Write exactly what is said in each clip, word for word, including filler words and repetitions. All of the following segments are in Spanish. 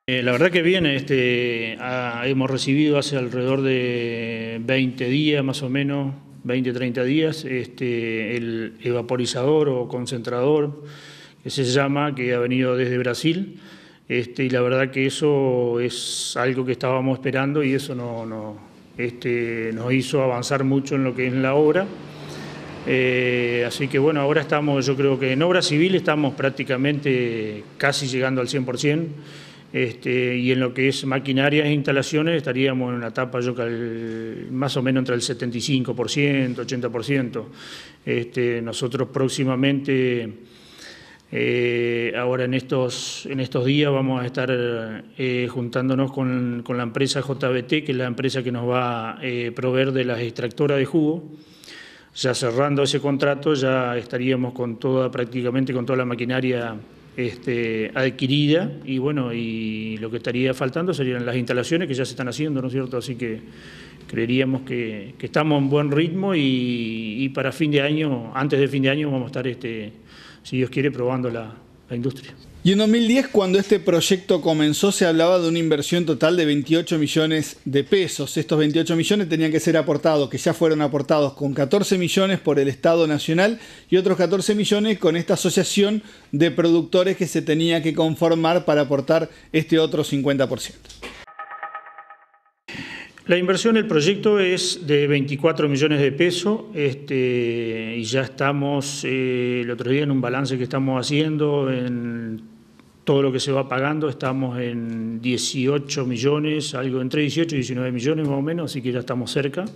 Eh, la verdad que bien, este, ah, hemos recibido hace alrededor de veinte días más o menos, veinte, treinta días, este, el evaporizador o concentrador que se llama, que ha venido desde Brasil, este, y la verdad que eso es algo que estábamos esperando y eso no, no, este, nos hizo avanzar mucho en lo que es la obra. Eh, así que bueno, ahora estamos, yo creo que en obra civil estamos prácticamente casi llegando al cien por ciento. Este, y en lo que es maquinarias e instalaciones estaríamos en una etapa yo cal, más o menos entre el setenta y cinco por ciento, ochenta por ciento. Este, nosotros próximamente, eh, ahora en estos, en estos días vamos a estar eh, juntándonos con, con la empresa J B T, que es la empresa que nos va a eh, proveer de las extractoras de jugo. Ya cerrando ese contrato ya estaríamos con toda, prácticamente con toda la maquinaria Este, adquirida y bueno, y lo que estaría faltando serían las instalaciones que ya se están haciendo, ¿no es cierto? Así que creeríamos que, que estamos en buen ritmo y, y para fin de año, antes de fin de año vamos a estar, este, si Dios quiere, probando la, la industria. Y en dos mil diez, cuando este proyecto comenzó, se hablaba de una inversión total de veintiocho millones de pesos. Estos veintiocho millones tenían que ser aportados, que ya fueron aportados con catorce millones por el Estado Nacional y otros catorce millones con esta asociación de productores que se tenía que conformar para aportar este otro cincuenta por ciento. La inversión del proyecto es de veinticuatro millones de pesos este, y ya estamos, eh, el otro día en un balance que estamos haciendo, en todo lo que se va pagando, estamos en dieciocho millones, algo entre dieciocho y diecinueve millones más o menos, así que ya estamos cerca.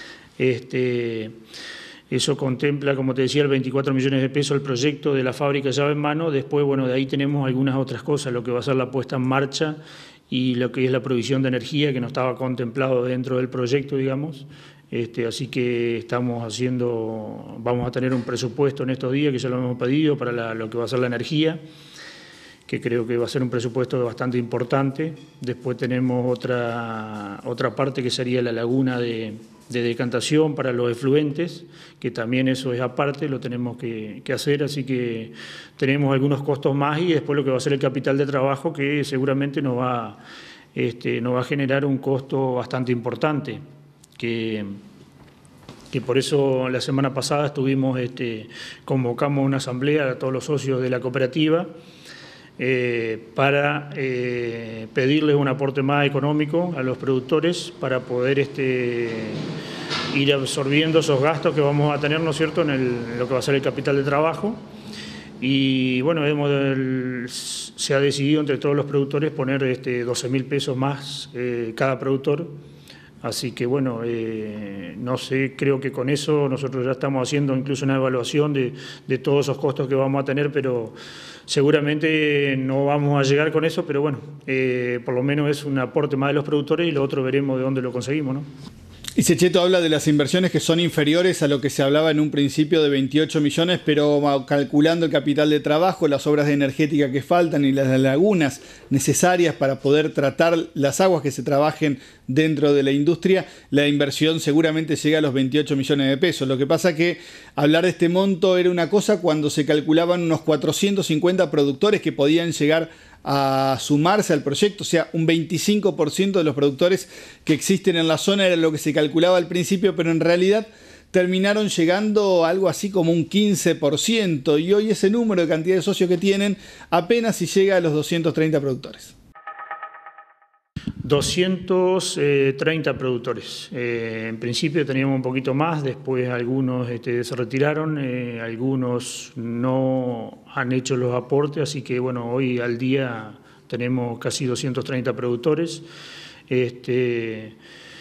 Este, eso contempla, como te decía, el veinticuatro millones de pesos el proyecto de la fábrica llave en mano. Después, bueno, de ahí tenemos algunas otras cosas, lo que va a ser la puesta en marcha y lo que es la provisión de energía que no estaba contemplado dentro del proyecto, digamos. Este, así que estamos haciendo, vamos a tener un presupuesto en estos días que ya lo hemos pedido para la, lo que va a ser la energía, que creo que va a ser un presupuesto bastante importante. Después tenemos otra, otra parte que sería la laguna de, de decantación para los efluentes, que también eso es aparte, lo tenemos que, que hacer, así que tenemos algunos costos más y después lo que va a ser el capital de trabajo, que seguramente nos va, este, nos va a generar un costo bastante importante, que... que por eso la semana pasada estuvimos, este, convocamos una asamblea a todos los socios de la cooperativa, Eh, para eh, pedirles un aporte más económico a los productores para poder este, ir absorbiendo esos gastos que vamos a tener, ¿no es cierto?, en, el, en lo que va a ser el capital de trabajo. Y bueno, hemos, el, se ha decidido entre todos los productores poner este, doce mil pesos más eh, cada productor. Así que bueno, eh, no sé, creo que con eso nosotros ya estamos haciendo incluso una evaluación de, de todos esos costos que vamos a tener, pero seguramente no vamos a llegar con eso, pero bueno, eh, por lo menos es un aporte más de los productores y lo otro veremos de dónde lo conseguimos, ¿no? Y Sechetto habla de las inversiones que son inferiores a lo que se hablaba en un principio de veintiocho millones, pero calculando el capital de trabajo, las obras de energética que faltan y las lagunas necesarias para poder tratar las aguas que se trabajen dentro de la industria, la inversión seguramente llega a los veintiocho millones de pesos. Lo que pasa que hablar de este monto era una cosa cuando se calculaban unos cuatrocientos cincuenta productores que podían llegar a sumarse al proyecto, o sea, un veinticinco por ciento de los productores que existen en la zona era lo que se calculaba al principio, pero en realidad terminaron llegando a algo así como un quince por ciento y hoy ese número de cantidad de socios que tienen apenas si llega a los doscientos treinta productores. doscientos treinta productores. Eh, en principio teníamos un poquito más, después algunos este, se retiraron, eh, algunos no han hecho los aportes, así que bueno, hoy al día tenemos casi doscientos treinta productores. Este,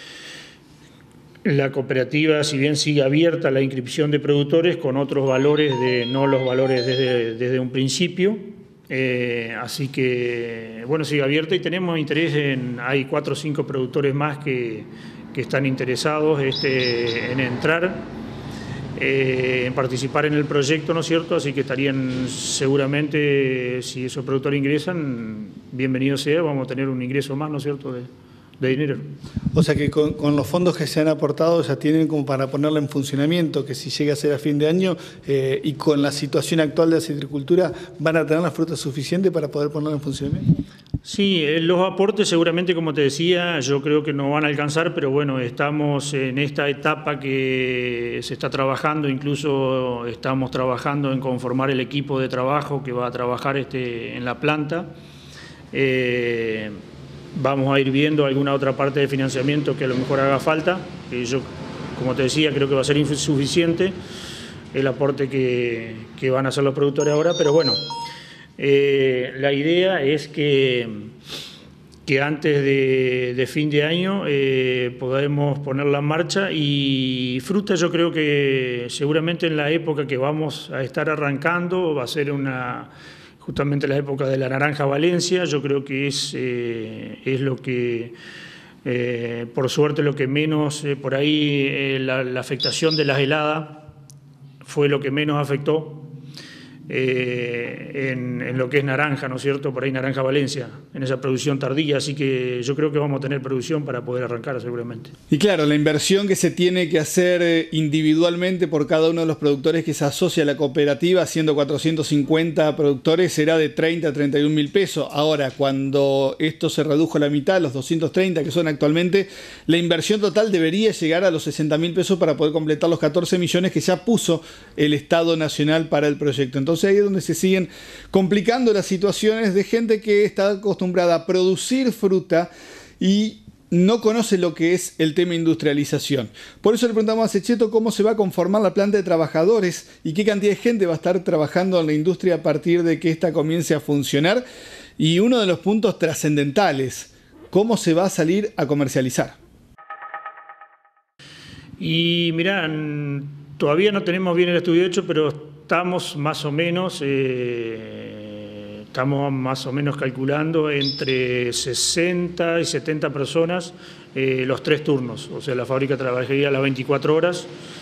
la cooperativa, si bien sigue abierta la inscripción de productores, con otros valores, de no los valores desde, desde un principio. Eh, así que, bueno, sigue abierta y tenemos interés en, hay cuatro o cinco productores más que, que están interesados este, en entrar, eh, en participar en el proyecto, ¿no es cierto? Así que estarían seguramente, si esos productores ingresan, bienvenido sea, vamos a tener un ingreso más, ¿no es cierto?, de, de dinero. O sea que con, con los fondos que se han aportado ya tienen como para ponerla en funcionamiento, que si llega a ser a fin de año eh, y con la situación actual de la citricultura, ¿van a tener la fruta suficiente para poder ponerla en funcionamiento? Sí, los aportes seguramente, como te decía, yo creo que no van a alcanzar, pero bueno, estamos en esta etapa que se está trabajando, incluso estamos trabajando en conformar el equipo de trabajo que va a trabajar este, en la planta. Eh, vamos a ir viendo alguna otra parte de financiamiento que a lo mejor haga falta, que yo, como te decía, creo que va a ser insuficiente el aporte que, que van a hacer los productores ahora, pero bueno. Eh, la idea es que, que antes de, de fin de año eh, podamos ponerla en marcha, y fruta yo creo que seguramente en la época que vamos a estar arrancando va a ser una, justamente la época de la naranja Valencia. Yo creo que es, eh, es lo que, eh, por suerte, lo que menos, eh, por ahí eh, la, la afectación de las heladas fue lo que menos afectó. Eh, en, en lo que es naranja, ¿no es cierto? Por ahí naranja Valencia, en esa producción tardía, así que yo creo que vamos a tener producción para poder arrancar seguramente. Y claro, la inversión que se tiene que hacer individualmente por cada uno de los productores que se asocia a la cooperativa, siendo cuatrocientos cincuenta productores, será de treinta a treinta y un mil pesos. Ahora, cuando esto se redujo a la mitad, los doscientos treinta que son actualmente, la inversión total debería llegar a los sesenta mil pesos para poder completar los catorce millones que ya puso el Estado Nacional para el proyecto. Entonces, ahí es donde se siguen complicando las situaciones de gente que está acostumbrada a producir fruta y no conoce lo que es el tema industrialización. Por eso le preguntamos a Cecheto cómo se va a conformar la planta de trabajadores y qué cantidad de gente va a estar trabajando en la industria a partir de que ésta comience a funcionar. Y uno de los puntos trascendentales, cómo se va a salir a comercializar. Y mirá, todavía no tenemos bien el estudio hecho, pero estamos más o menos, eh, estamos más o menos calculando entre sesenta y setenta personas eh, los tres turnos. O sea, la fábrica trabajaría las veinticuatro horas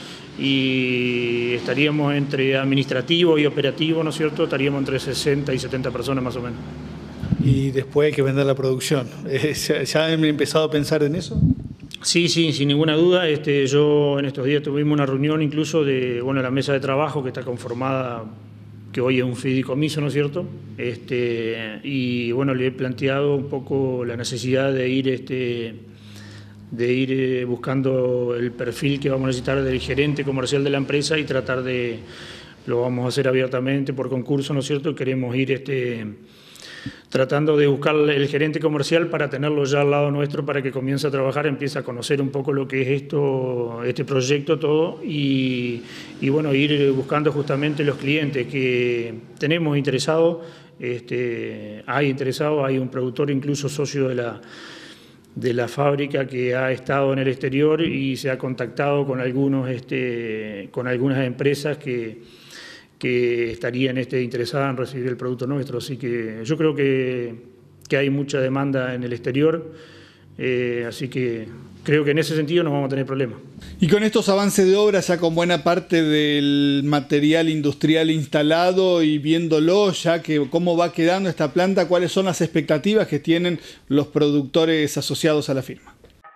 y estaríamos entre administrativo y operativo, ¿no es cierto? Estaríamos entre sesenta y setenta personas más o menos. Y después hay que vender la producción. ¿Ya han empezado a pensar en eso? Sí, sí, sin ninguna duda. Este, yo en estos días tuvimos una reunión incluso de, bueno, la mesa de trabajo que está conformada, que hoy es un fideicomiso, ¿no es cierto? Este, y bueno, le he planteado un poco la necesidad de ir, este, de ir eh, buscando el perfil que vamos a necesitar del gerente comercial de la empresa y tratar de, lo vamos a hacer abiertamente por concurso, ¿no es cierto? Queremos ir este, tratando de buscar el gerente comercial para tenerlo ya al lado nuestro para que comience a trabajar, empiece a conocer un poco lo que es esto, este proyecto, todo, y, y bueno, ir buscando justamente los clientes que tenemos interesados. Este, hay interesados, hay un productor incluso socio de la, de la fábrica que ha estado en el exterior y se ha contactado con, algunos, este, con algunas empresas que que estarían este, interesadas en recibir el producto nuestro. Así que yo creo que, que hay mucha demanda en el exterior, eh, así que creo que en ese sentido no vamos a tener problemas. Y con estos avances de obra, ya con buena parte del material industrial instalado y viéndolo ya que cómo va quedando esta planta, ¿cuáles son las expectativas que tienen los productores asociados a la firma?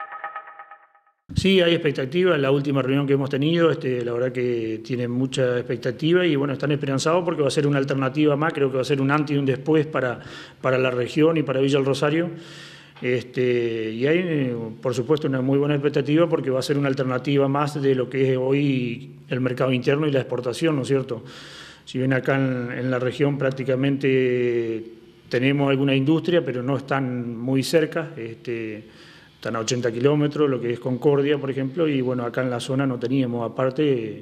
Sí, hay expectativa. En la última reunión que hemos tenido, este, la verdad que tienen mucha expectativa y bueno, están esperanzados porque va a ser una alternativa más, creo que va a ser un antes y un después para, para la región y para Villa El Rosario. Este, y hay, por supuesto, una muy buena expectativa porque va a ser una alternativa más de lo que es hoy el mercado interno y la exportación, ¿no es cierto? Si bien acá en, en la región prácticamente tenemos alguna industria, pero no están muy cerca, este, están a ochenta kilómetros, lo que es Concordia, por ejemplo, y bueno, acá en la zona no teníamos, aparte,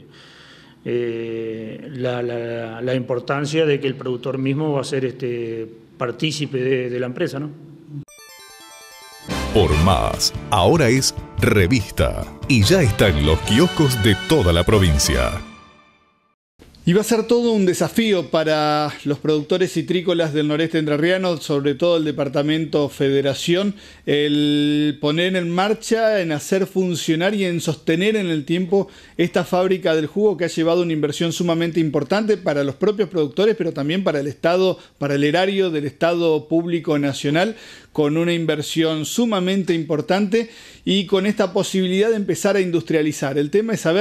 eh, la, la, la importancia de que el productor mismo va a ser este, partícipe de, de la empresa, ¿no? Por Más, ahora es revista y ya está en los kioscos de toda la provincia. Y va a ser todo un desafío para los productores citrícolas del noreste entrerriano, sobre todo el departamento Federación, el poner en marcha, en hacer funcionar y en sostener en el tiempo esta fábrica del jugo que ha llevado una inversión sumamente importante para los propios productores, pero también para el Estado, para el erario del Estado Público Nacional, con una inversión sumamente importante y con esta posibilidad de empezar a industrializar. El tema es saber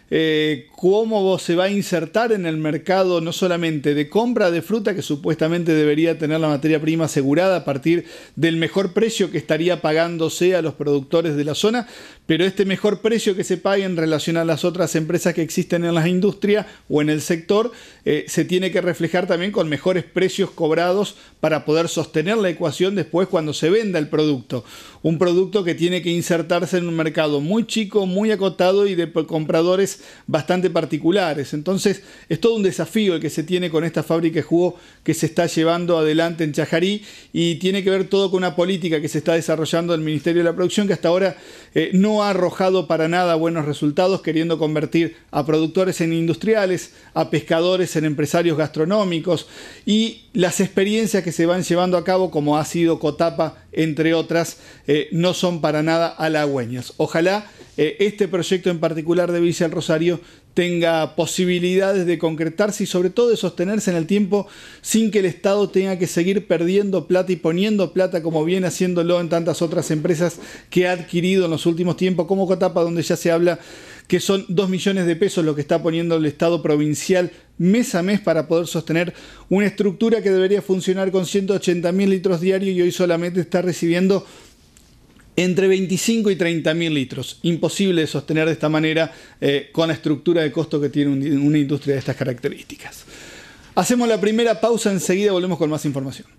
eh, cómo se va a insertar en el mercado no solamente de compra de fruta, que supuestamente debería tener la materia prima asegurada a partir del mejor precio que estaría pagándose a los productores de la zona, pero este mejor precio que se pague en relación a las otras empresas que existen en la industria o en el sector, eh, se tiene que reflejar también con mejores precios cobrados para poder sostener la ecuación después cuando se venda el producto. Un producto que tiene que insertarse en un mercado muy chico, muy acotado y de compradores bastante particulares. Entonces es todo un desafío el que se tiene con esta fábrica de jugo que se está llevando adelante en Chajarí, y tiene que ver todo con una política que se está desarrollando del Ministerio de la Producción, que hasta ahora eh, no ha arrojado para nada buenos resultados, queriendo convertir a productores en industriales, a pescadores en empresarios gastronómicos, y las experiencias que se van llevando a cabo, como ha sido Cotapa, entre otras, eh, no son para nada halagüeñas. Ojalá eh, este proyecto en particular de Villa del Rosario tenga posibilidades de concretarse y sobre todo de sostenerse en el tiempo sin que el Estado tenga que seguir perdiendo plata y poniendo plata como viene haciéndolo en tantas otras empresas que ha adquirido en los últimos tiempos, como Cotapa, donde ya se habla que son dos millones de pesos lo que está poniendo el Estado provincial mes a mes para poder sostener una estructura que debería funcionar con ciento ochenta mil litros diarios y hoy solamente está recibiendo entre veinticinco y treinta mil litros. Imposible de sostener de esta manera eh, con la estructura de costo que tiene un, una industria de estas características. Hacemos la primera pausa, enseguida volvemos con más información.